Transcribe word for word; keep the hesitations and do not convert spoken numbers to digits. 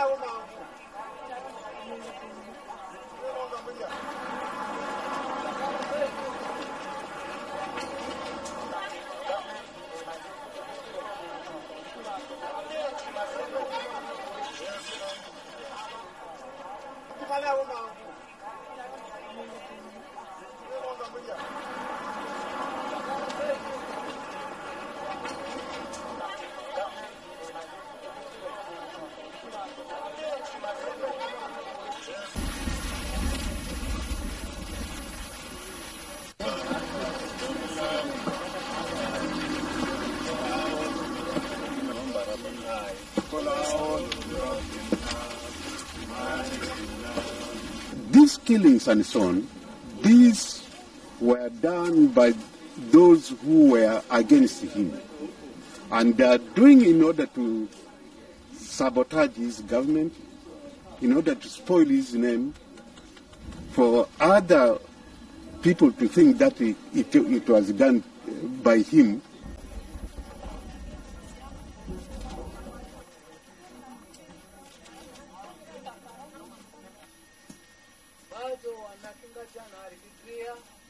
These killings and so on, these were done by those who were against him. And they are doing in order to sabotage his government, in order to spoil his name, for other people to think that it, it, it was done by him. bado wanakinga jana alifikiria